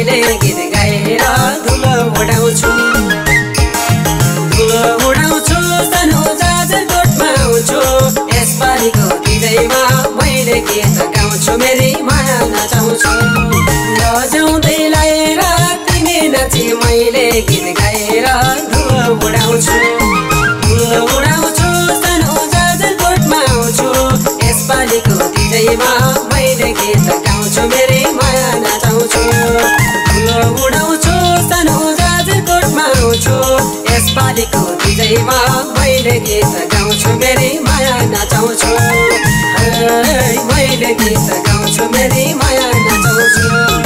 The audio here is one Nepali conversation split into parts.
मैले गीत गाएर धुलो उडाउँछु सानो जाजरकोटमा आउँछु यसपालिको दिदैमा मैले गीत गाउँछु मेरी माया नचाउँछु बजाउँदै लाएर तिमी नाची मैले गीत गाएर धुलो उडाउँछु सानो जाजरकोटमा आउँछु यसपालिको दिदैमा मैले गीत गाउँछु मेरी माया नचाउँछु धुलो उडाउँछु सानो जाजरकोटमा आउँछु यसपालिको दिदैमा मैले गीत गाउँछु मेरी माया नचाउँछु मैले गीत गाउँछु मेरी माया नचाउँछु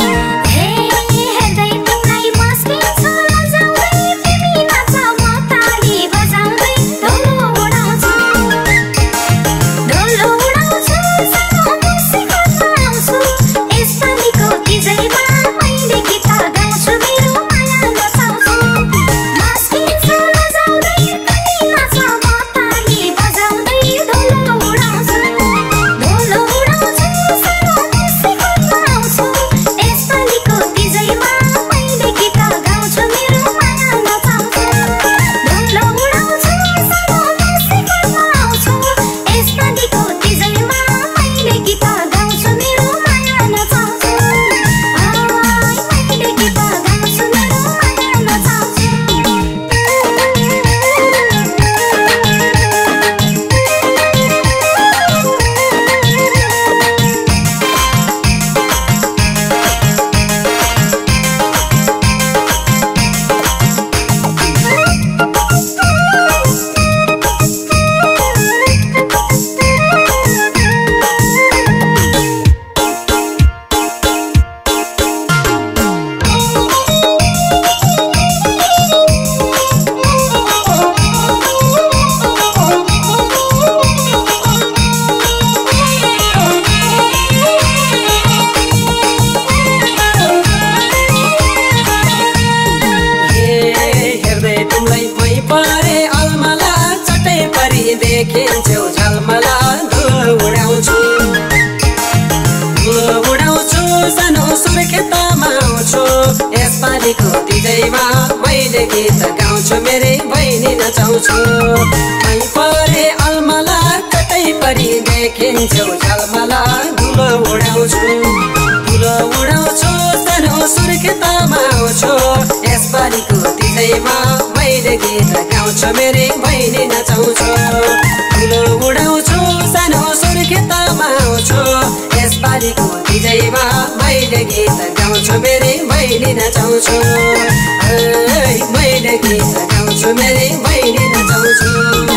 देखिन्छौ झलमला धुलो उडाउँछु सानो सुर्खेतमा आउँछु यसपालिको दिदैमा मैले गीत गाउँछु मेरी बहिनी नचाउँछु मै परे अलमला कतै परि देखिन्छौ झलमला धुलो उडाउँछु सानो सुर्खेतमा आउँछु यसपालिको दिदैमा मैले गीत गाउँछु मेरी बहिनी नचाउँछु धुलो उडाउँछु सानो सुर्खेतमा आउँछु यसपालिको दिदैमा मैले गीत गाउँछु मेरी बहिनी नचाउँछु मैले गीत गाउँछु मेरी बहिनी नचाउँछु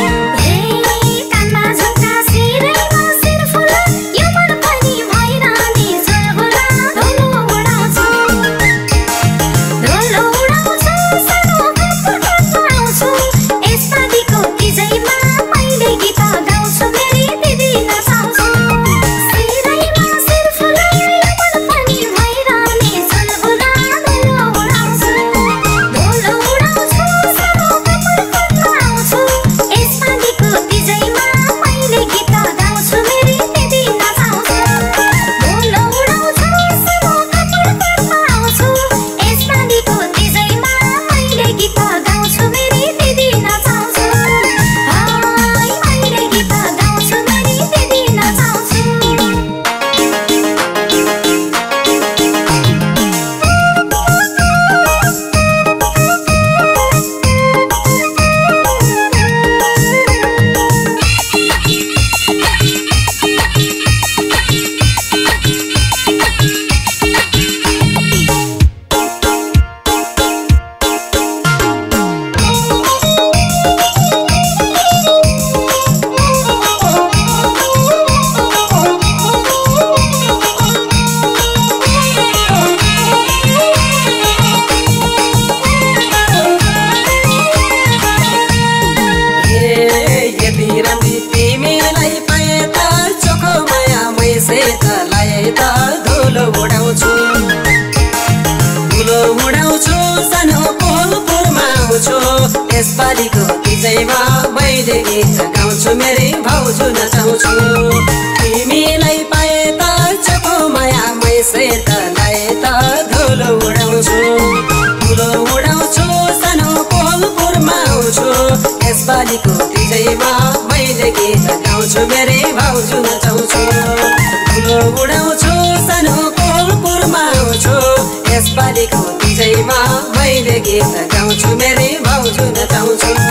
यसपालिको विजयमा मैले गीत गाउँछु मेरी भाउजू नचाउँछु तिमीलाई पाए त चोखो माया मैसे त लाए त धुलो उडाउँछु नचाउँछु ठुलो उडाउँछु सानो कोलपुरमा आउँछु यसपालिको तिजैमा मैले गीत गाउँछु मेरै भाउजू नचाउँछु ठुलो उडाउँछु सानो कोलपुरमा आउँछु यसपालिको तिजैमा मैले गीत गाउँछु मेरै भाउजू नचाउँछु